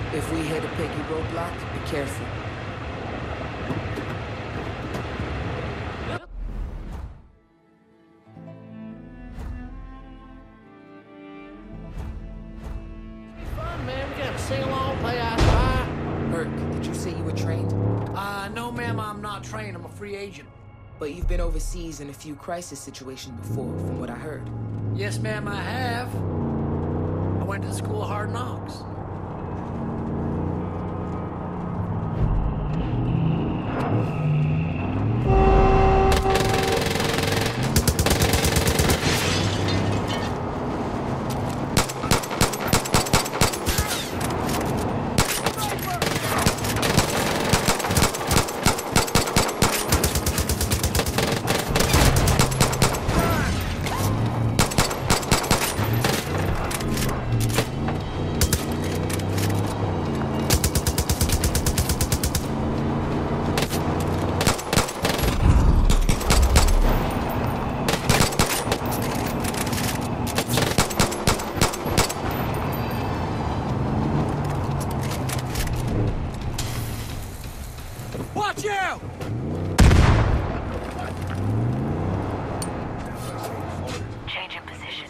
If we hit a piggy roadblock, be careful. Fun, man. We got to sing along, play I Spy. Merc, did you say you were trained? No, ma'am, I'm not trained. I'm a free agent. But you've been overseas in a few crisis situations before, from what I heard. Yes, ma'am, I have. I went to the school of hard knocks. Watch out! Changing position.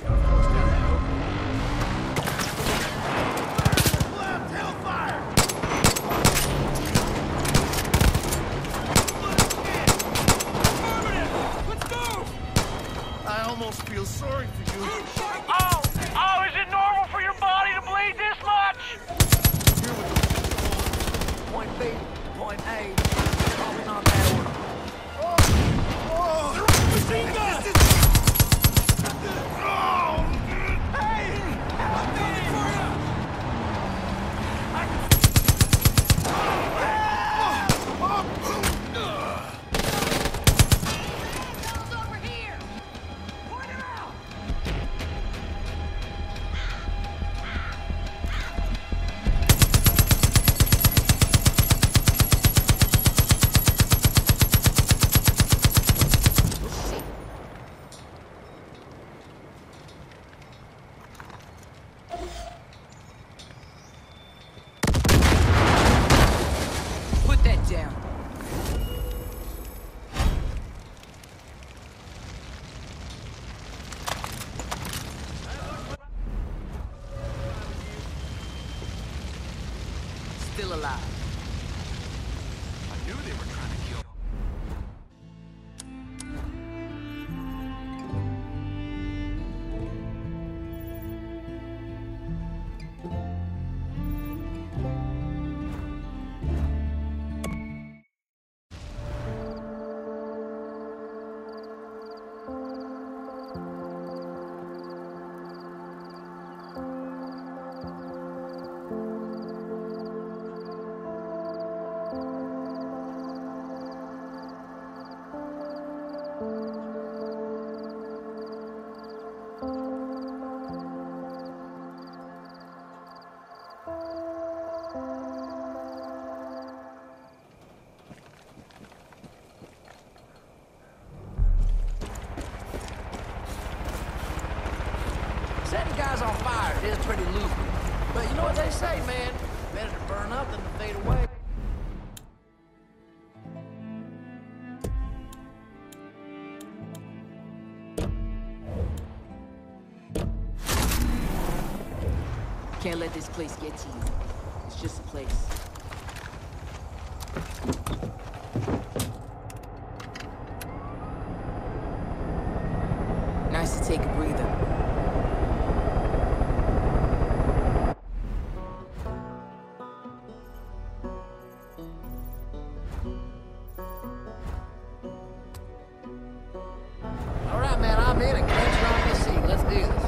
Left, hellfire! Let's move! I almost feel sorry for you. Oh, is it normal for your body to bleed this much? Point B, point A. Probably not that order. Machine gun! Hey! I'm coming for you! Over here! Point him out! Put that down. Still alive. I knew they were trying to kill. Setting guys on fire is pretty lucrative. But you know what they say, man? Better to burn up than to fade away. Can't let this place get to you. It's just a place. Nice to take a breather. All right, man, I'm in. Catch you on your seat. Let's do this.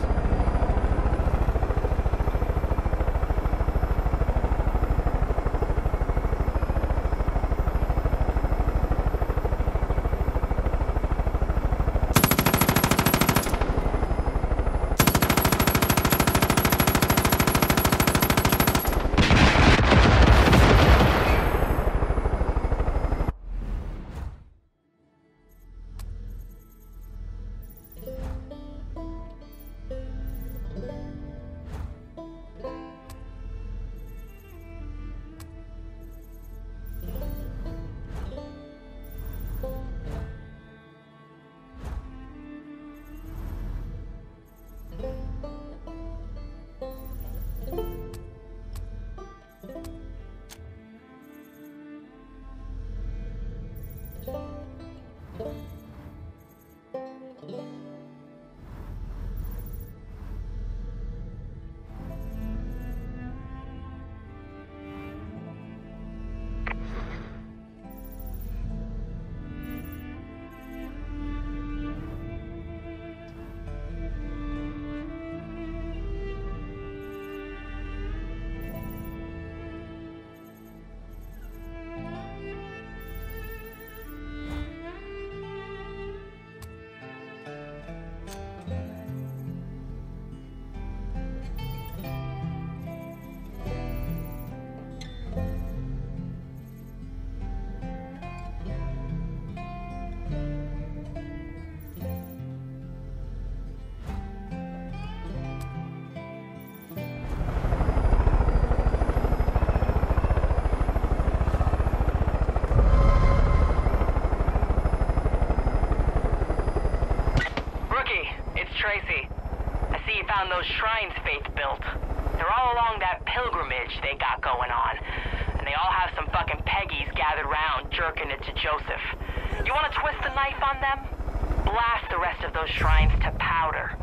Tracy, I see you found those shrines Faith built. They're all along that pilgrimage they got going on. And they all have some fucking Peggies gathered around jerking it to Joseph. You want to twist the knife on them? Blast the rest of those shrines to powder.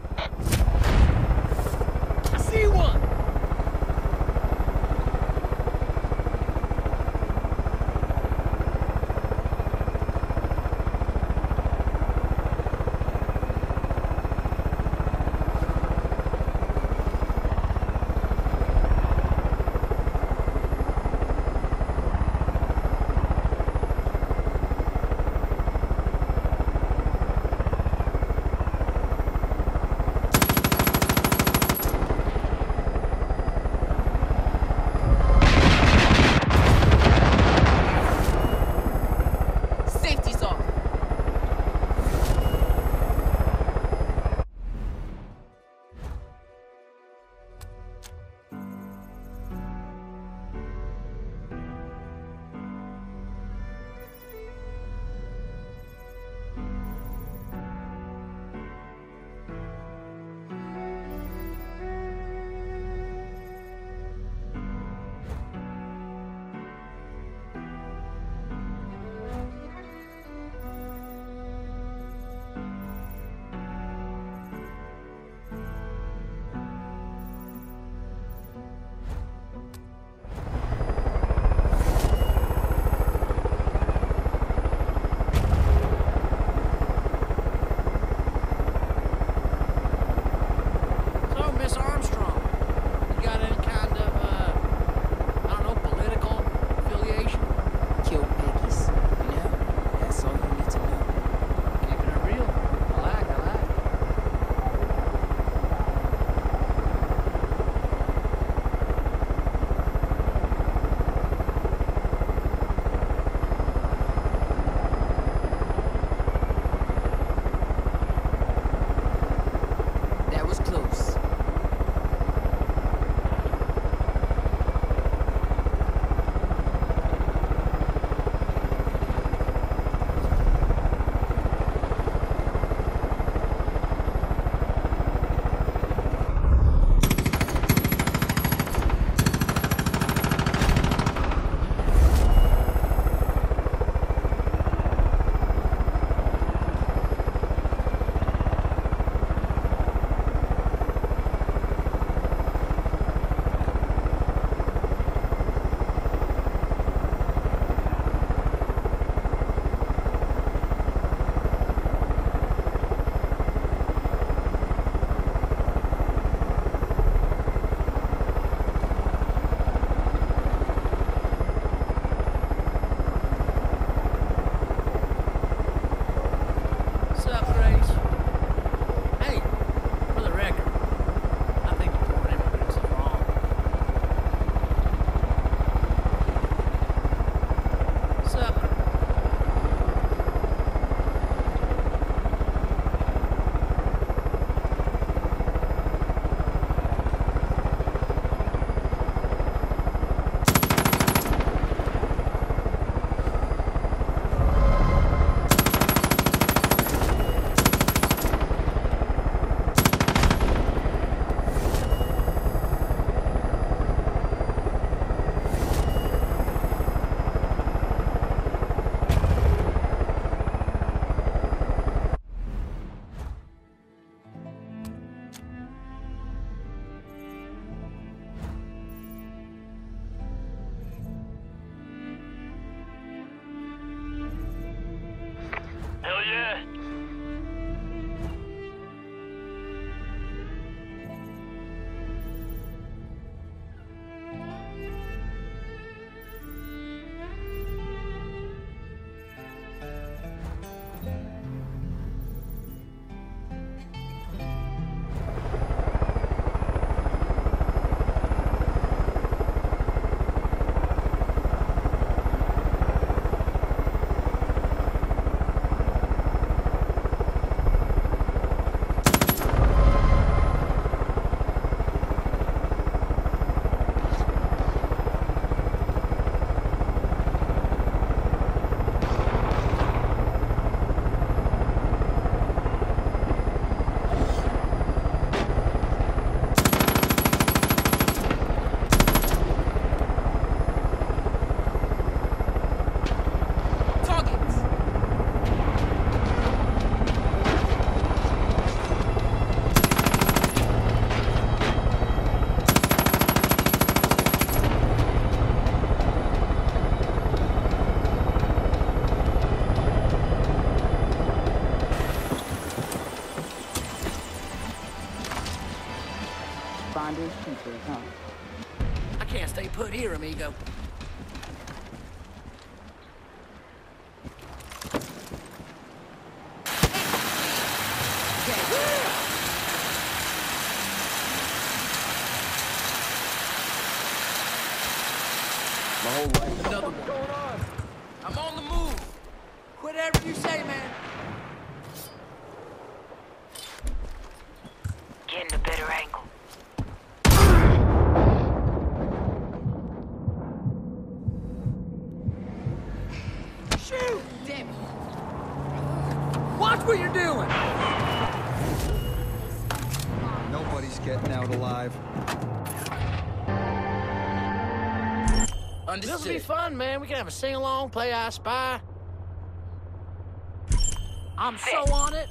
I see one! put here, amigo. My whole life. Another one. Going on? I'm on the move. Quit whatever you say, man. Getting a better angle. Shoot! Damn it. Watch what you're doing. Nobody's getting out alive. This will be fun, man. We can have a sing-along, play I Spy. I'm so on it.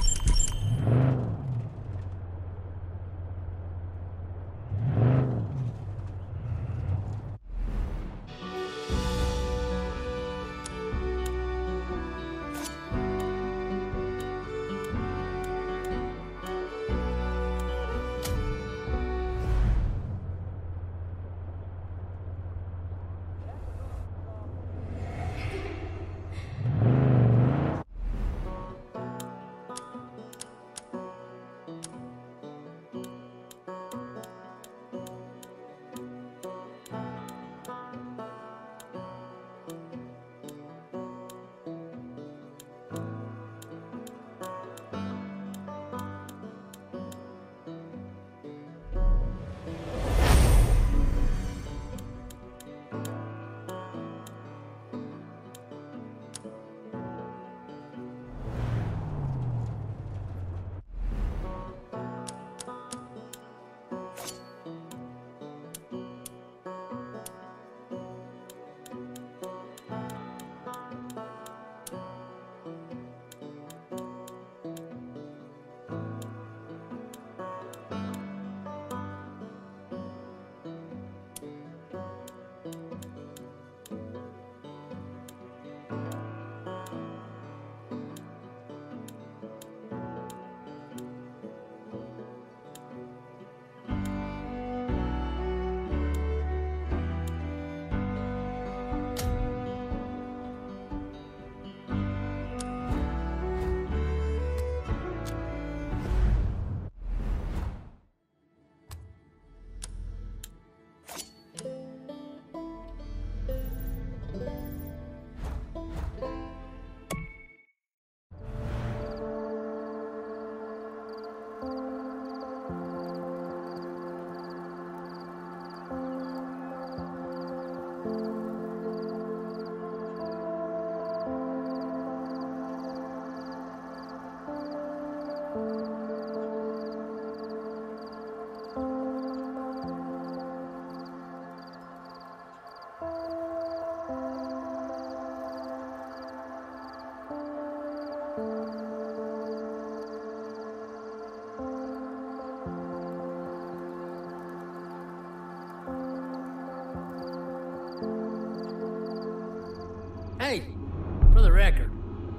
Hey, for the record,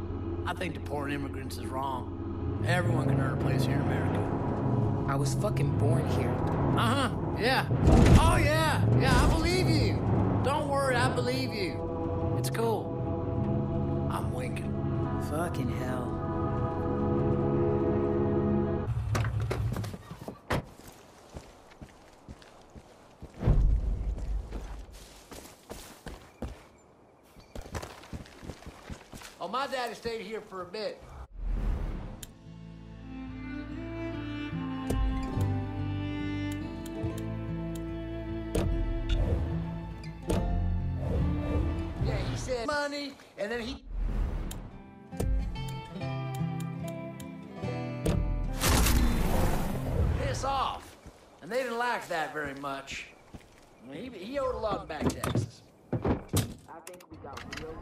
I think deporting immigrants is wrong. Everyone can earn a place here in America. I was fucking born here. Uh-huh, yeah. Oh, yeah, I believe you. Don't worry, I believe you. It's cool. I'm winking. Fucking hell. Oh, my daddy stayed here for a bit. Yeah, he said money, and then he... piss off. And they didn't like that very much. He owed a lot of back taxes. I think we got real...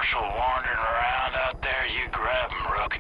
Marshal wandering around out there, you grab him, Rook.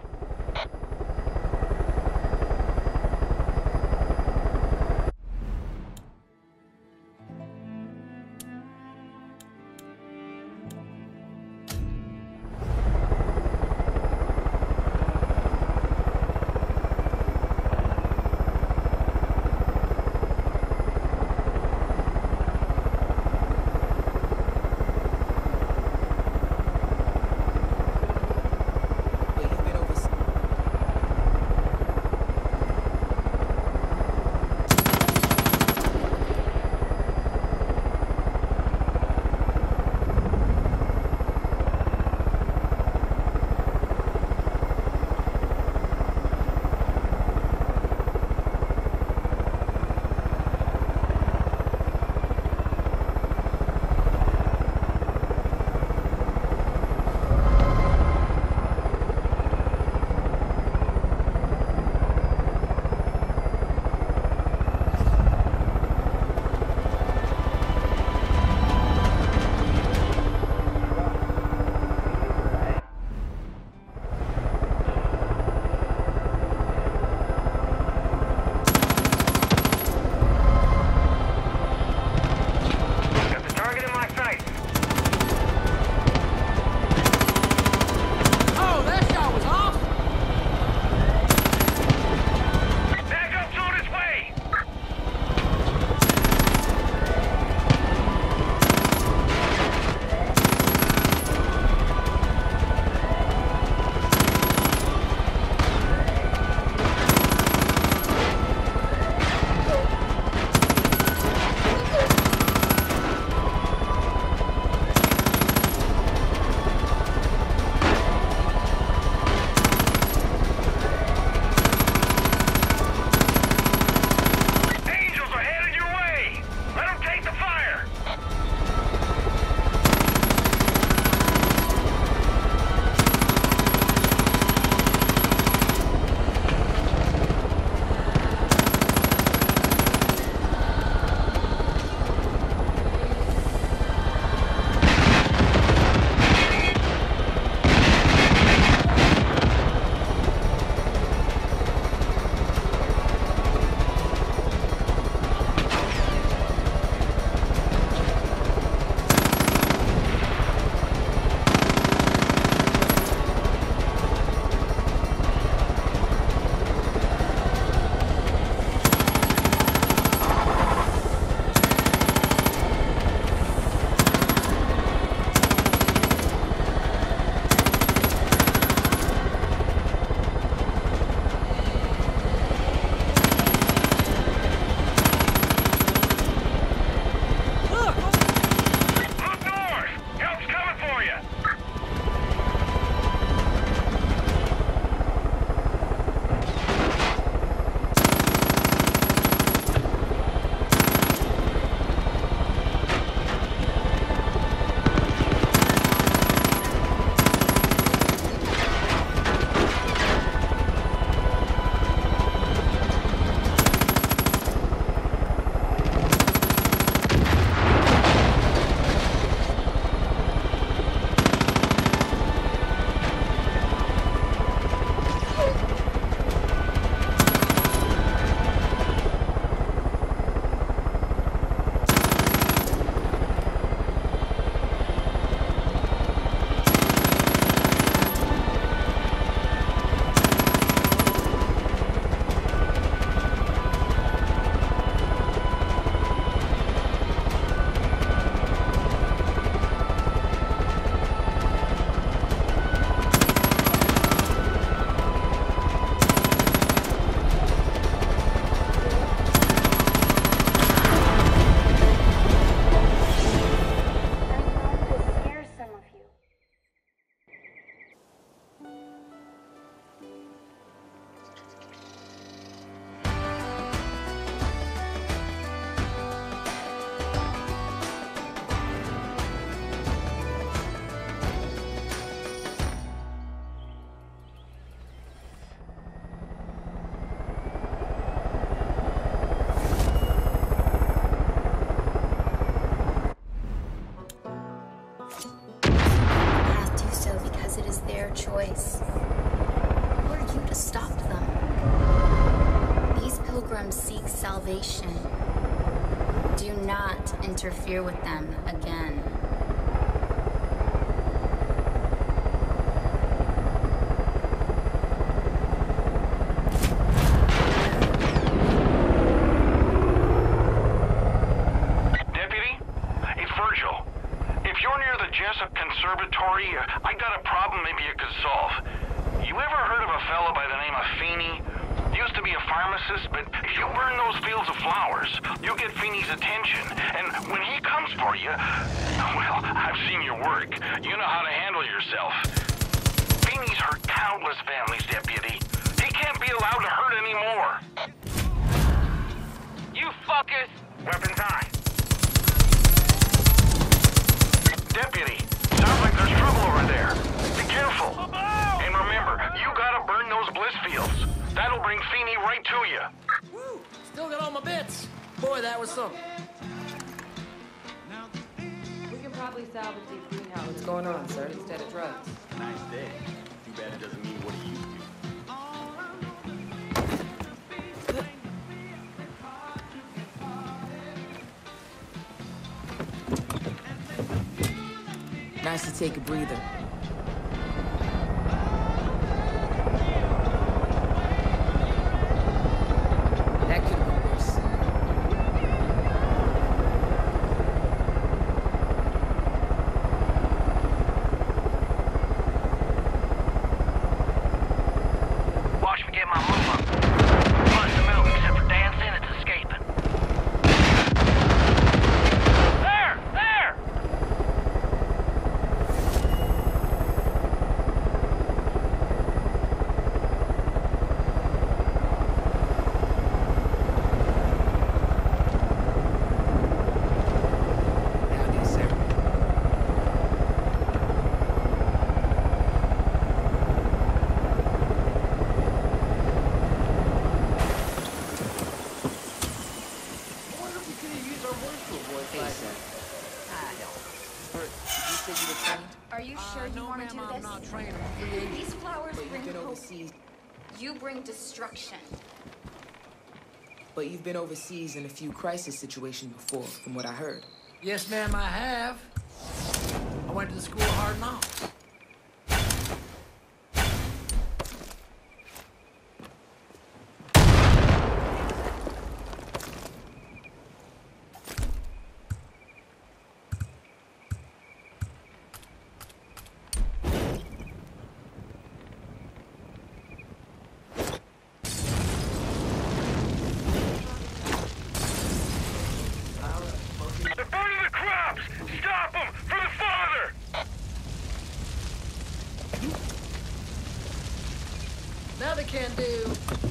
choice. Who are you to stop them? These pilgrims seek salvation. Do not interfere with them again. Deputy, it's Virgil. If you're near the Jessup Conservatory, I got a problem maybe you could solve. You ever heard of a fella by the name of Feeney? Used to be a pharmacist, but if you burn those fields of flowers, you'll get Feeney's attention. And when he comes for you, well, I've seen your work. You know how to handle yourself. Feeney's hurt countless families, Deputy. He can't be allowed to hurt anymore. You fuckers! Weapons high. Deputy, sounds like there's trouble over there. Be careful. And remember, you gotta burn those bliss fields. That'll bring Feeney right to you. Woo! Still got all my bits. Boy, that was something. We can probably salvage these greenhouses. What's going on, sir? Instead of drugs. Nice day. Too bad it doesn't mean what he used to. Nice to take a breather. That could have been worse. Watch me get my move up. Bunch to move, except for dancing, it's escaping. There! There! Howdy, sir. I wonder if we could have used our voice to avoid Hey, fighting. sir. I don't. Bert, did you say you were trained? Are you sure you No, want ma'am, to do I'm this? not trained. I'm free agent. These flowers But bring you've been hope. overseas. You bring destruction. But you've been overseas in a few crisis situations before, from what I heard. Yes, ma'am, I have. I went to the school of hard knocks. They're burning the crops! Stop them! For the father! Now they can do,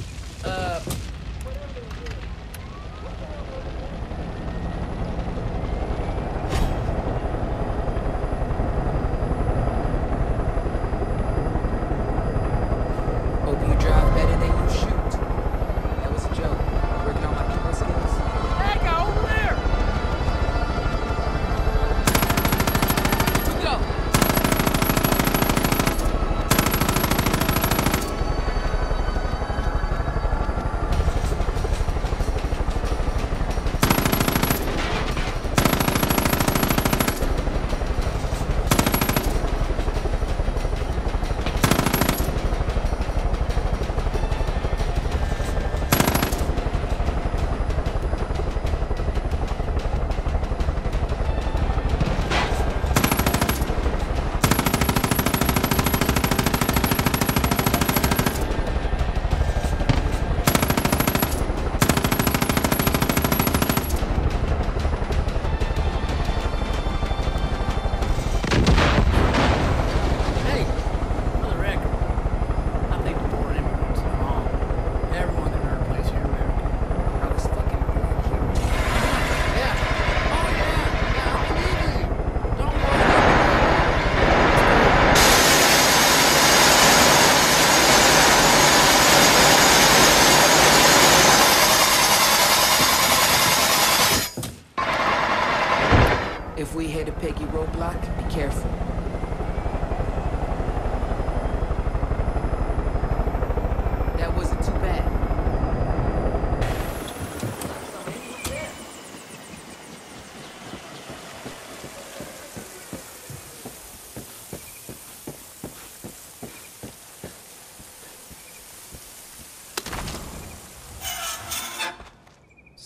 Hope you drive better than you shoot. That was a joke. Working on my people skills. hey, go over there! Go!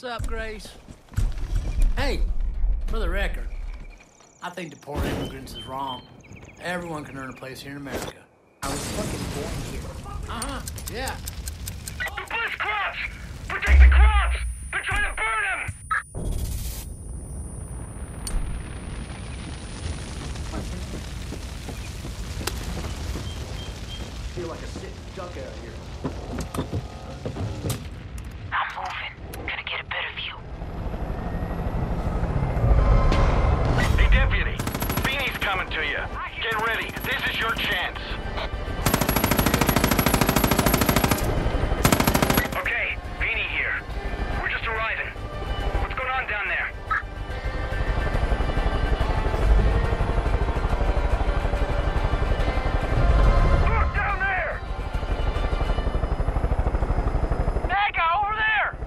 up, Grace? Hey, for the record, I think deport immigrants is wrong. Everyone can earn a place here in America. I was fucking born here. Uh-huh, yeah. Push crops! Protect the crops! They're trying to burn them! Feel like a sick duck out here. I'm moving. Gonna get a better view. Hey, Deputy. Feeney's coming to you. Get ready. This is your chance. Okay, Feeney here. We're just arriving. What's going on down there? Look down there! Mega, over there!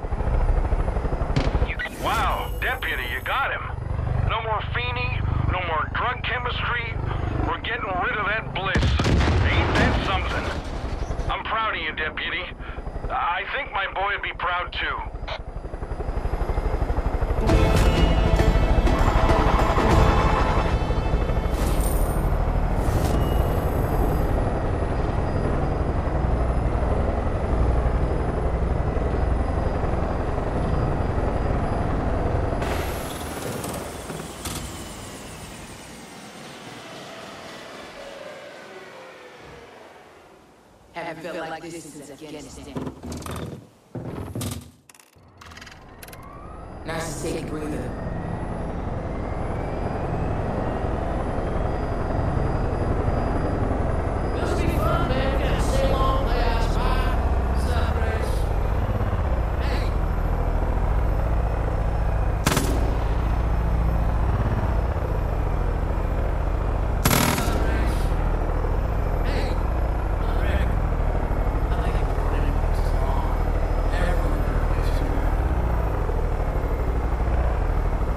Wow, Deputy, you got him. No more Feeney, no more drug chemistry. We're getting rid of that bliss. Ain't that something? I'm proud of you, Deputy. I think my boy would be proud too. Haven't felt like this since Afghanistan. Nice to take a breather. Must be fun, man. Gotta stay long, play out spy. What's up, Grace? Hey. What's up, Grace? Hey, for the record, I think deport immigrants is wrong. Everyone can earn a place here in America.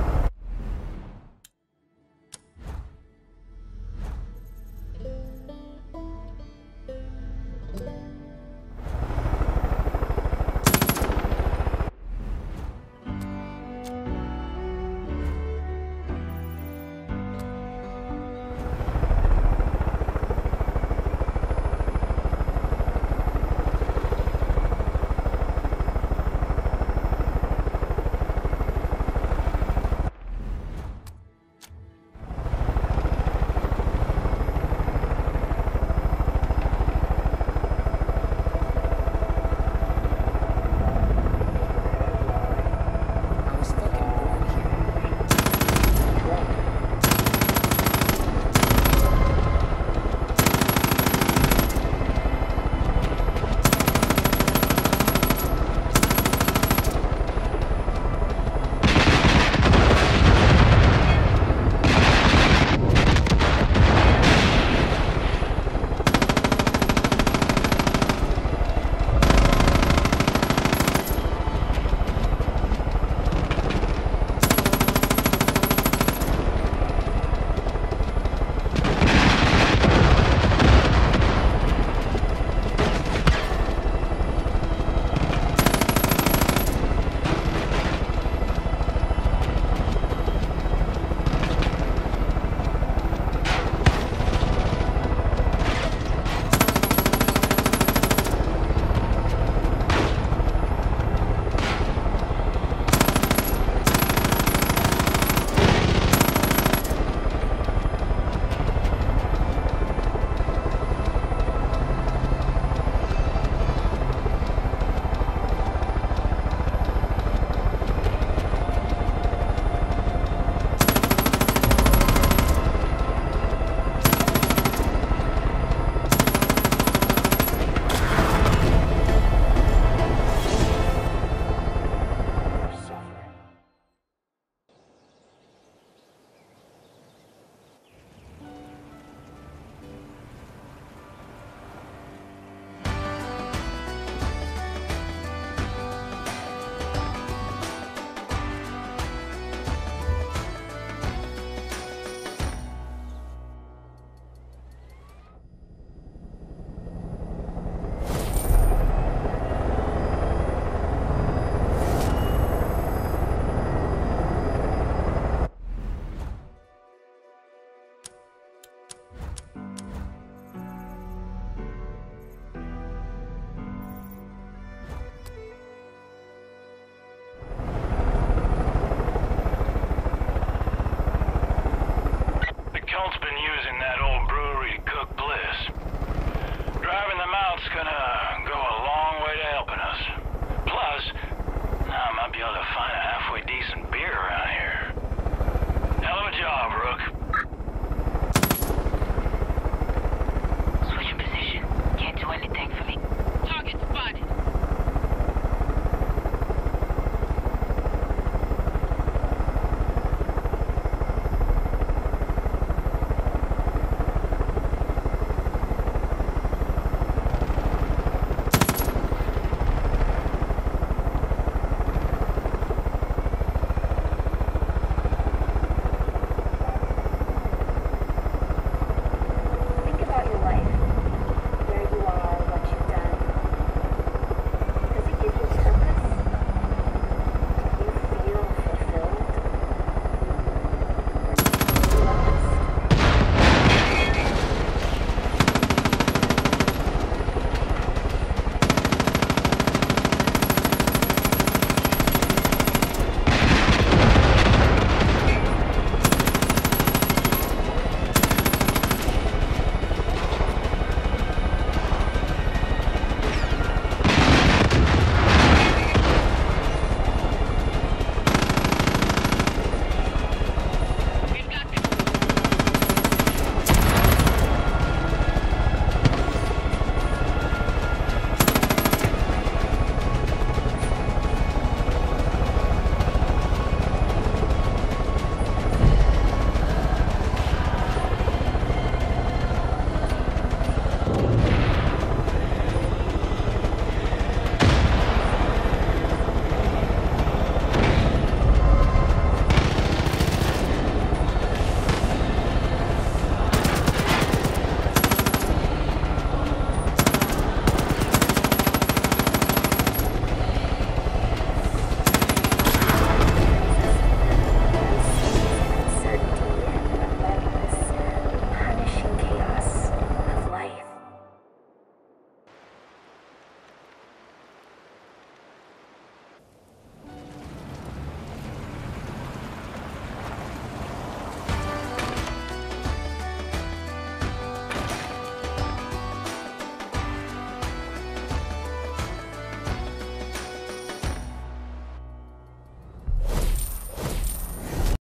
gonna